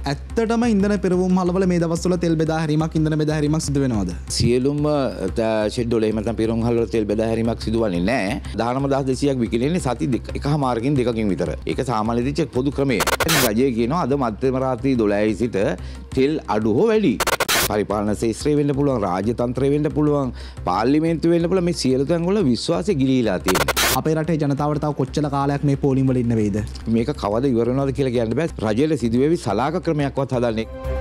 ඇත්තටම ඉන්ධන පෙරවුම් හලවල මේ දවස්වල තෙල් බෙදා හැරීමක් ඉන්ධන බෙදා හැරීමක් සිදු වෙනවද? සියලුම ෂෙඩ් වල එහෙම නැත්නම් පෙරවුම් හලවල තෙල් බෙදා හැරීමක් සිදුවන්නේ නැහැ. 19200ක් විකිණෙන්නේ සති එකමාරකින් දෙකකින් විතර. ඒක සාමාන්‍ය දිච්ච පොදු ක්‍රමය. රජය කියනවා අද මධ්‍යම රාත්‍රී 12 සිට තෙල් අඩු හෝ වැඩි. පරිපාලන ශේත්‍රය වෙන්න පුළුවන්, රාජ්‍ය තන්ත්‍රය වෙන්න පුළුවන්, පාර්ලිමේන්තුව වෙන්න පුළුවන්. මේ සියලු තැන් වල විශ්වාසය ගිලීලා තියෙනවා. අපේ රටේ ජනතාවට තව කොච්චර කාලයක් මේ පෝලිම් වල ඉන්න වෙයිද? මේක කවද ඉවර වෙනවද කියලා කියන්න බෑ. රජයේ සිදුවේවි සලාක ක්‍රමයක්වත් හදන්නේ